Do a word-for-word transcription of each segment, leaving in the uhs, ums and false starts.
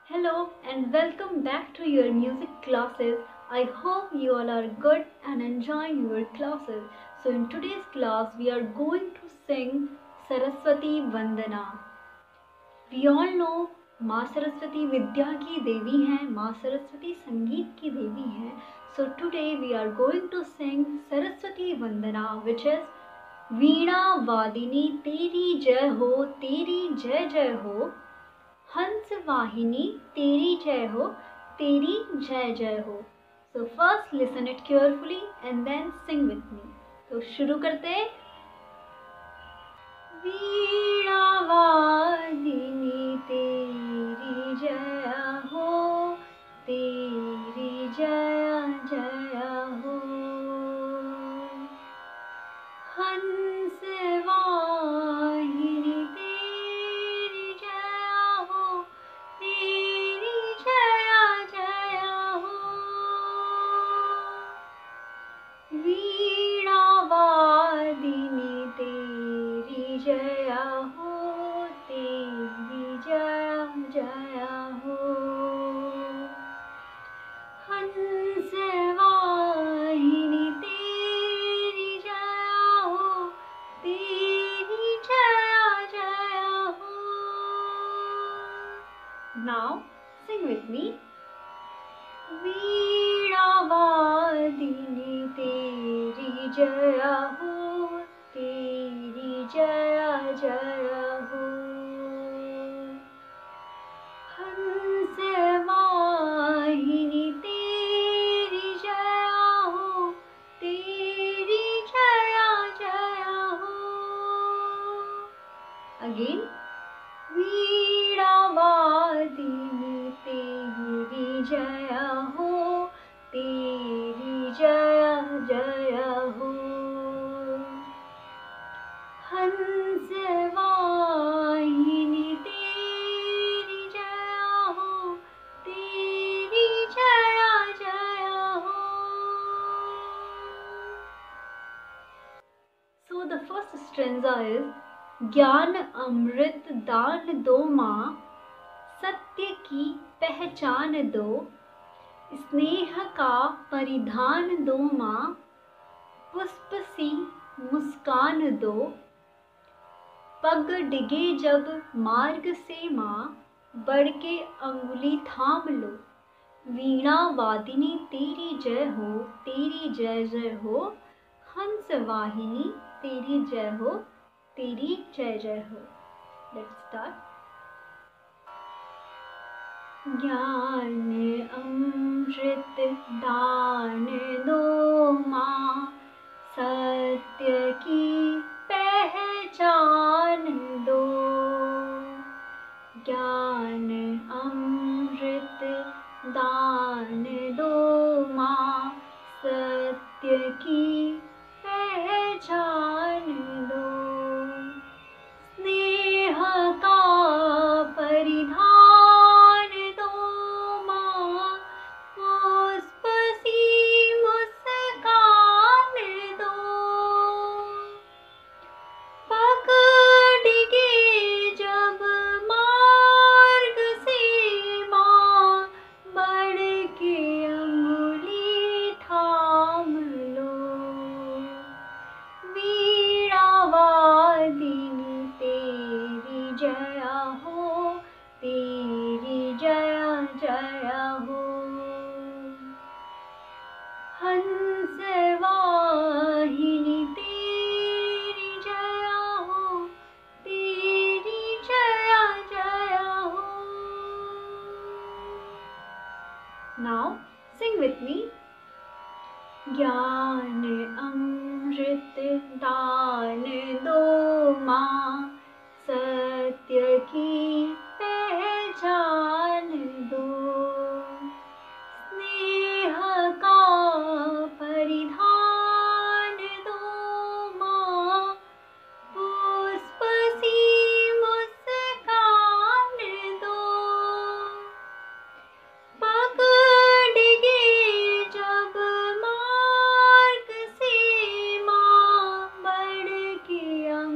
Hello and welcome back to your music classes. I hope you all are good and enjoying your classes. So in today's class we are going to sing Saraswati Vandana. We all know माँ सरस्वती विद्या की देवी हैं, माँ सरस्वती संगीत की देवी हैं. So today we are going to sing Saraswati Vandana, which is वीणा वादिनी तेरी जय हो, तेरी जय जय हो. हंस वाहिनी तेरी जय हो, तेरी जय जय हो. So first listen it carefully and then sing with me. तो शुरू करते हैं. वीणा वादिनी तेरी जय हो, तेरी जय जय हो. हंस वाहिनी तेरी जय हो, तेरी जय जय हो. वीणा वादिनी तेरी जय हो, तेरी जय जय हो. हंस वाहिनी तेरी जय हो, तेरी जय जय हो. Now sing with me. वीणा वादिनी तेरी जय हो, तेरी जय जय हो. हंस वाहिनी तेरी जय हो, तेरी जय जय हो. Again. वीणा वादिनी तेरी जय हो, तेरी जय जय हो. हंस वाहिनी तेरी जय हो, तेरी जय जय हो. So the first stanza is ज्ञान अमृत दान दो माँ, सत्य की पहचान दो. स्नेह का परिधान दो माँ, पुष्प सी मुस्कान दो. पग डिगे जब मार्ग से माँ, बढ़ के अंगुली थाम लो. वीणा वादिनी तेरी जय हो, तेरी जय जय हो. हंस वाहिनी तेरी जय हो, तेरी जय जय हो. Let's start. ज्ञान अमृत दान दो माँ, सत्य की पहचान दो. ज्ञान अमृत दान दो माँ, सत्य की पहचान दो. स्नेह का परिधान दो माँ, पुष्प सी मुस्कान दो. पग डिगे जब मार्ग से माँ, बढ़ के अंगुली थाम लो. वीणा वादिनी तेरी जय हो, तेरी जय जय हो. हंस वाहिनी तेरी जय हो, तेरी जय जय हो. Now sing with me. ज्ञान अमृत दान दो माँ, सत्य की पहचान दो. स्नेह का परिधान दो माँ, पुष्प सी मुस्कान दो. पग डिगे जब मार्ग से माँ, बढ़ के अंग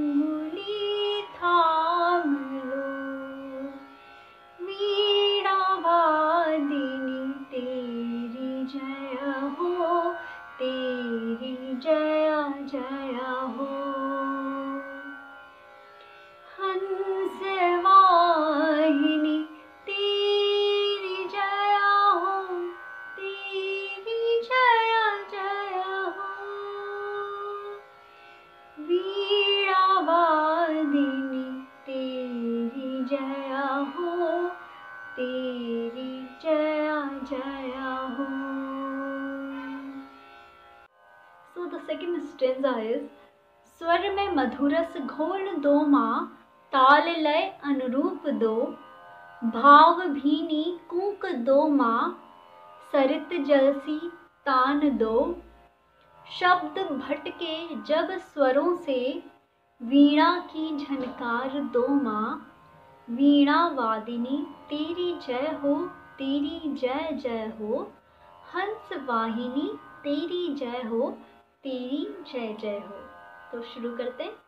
स्टैंजा इज, स्वर में मधुरस घोल दो माँ, ताल लय अनुरूप दो, भाव भीनी कूक दो माँ, सरित जलसी तान दो, शब्द भटके जब स्वरों से, वीणा की झनकार दो माँ, वीणा वादिनी तेरी जय हो, तेरी जय जय हो, हंस वाहिनी तेरी जय हो, तेरी जय जय हो। तो शुरू करते हैं।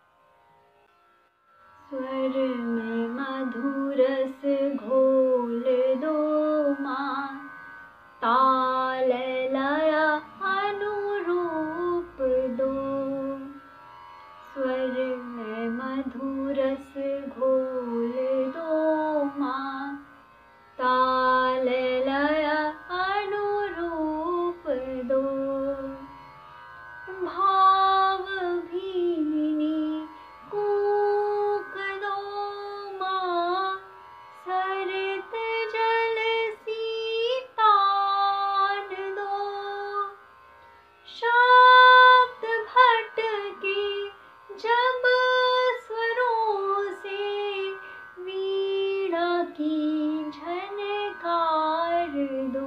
स्वर में मधुरस घोल दो माँ, ताल लय अनुरूप दो, स्वर में मधुरस घोल दो माँ, ताल लय अनुरूप दो, भाव भीनी कूक दो माँ, सरित जलसी तान दो, शब्द भटके जब स्वरों से, वीणा की झनकार दो,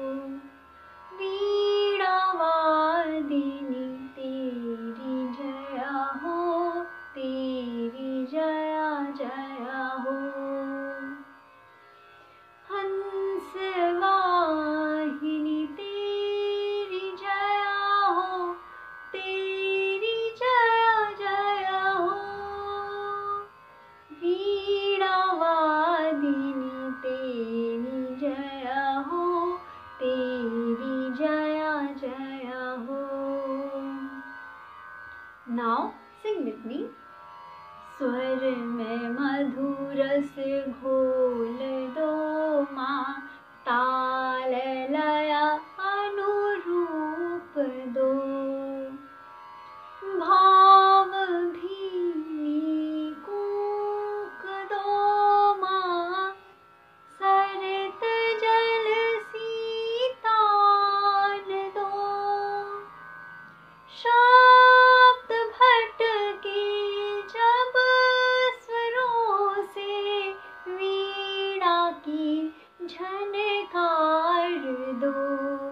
वीणा वादिनी तेरी जया हो, तेरी जया जया हो, हंस वाहिनी तेरी जया हो, तेरी जया जया हो, वीणा वादिनी तेरी जया हो, तेरी जया जया हो। Now sing with me. स्वर में मधुरस घोल दो माँ, ताल लय अनुरूप दो, भाव भीनी कूक दो माँ, सरित जलसी तान दो, शब्द भटके जब स्वरों से, वीणा की झनकार दो,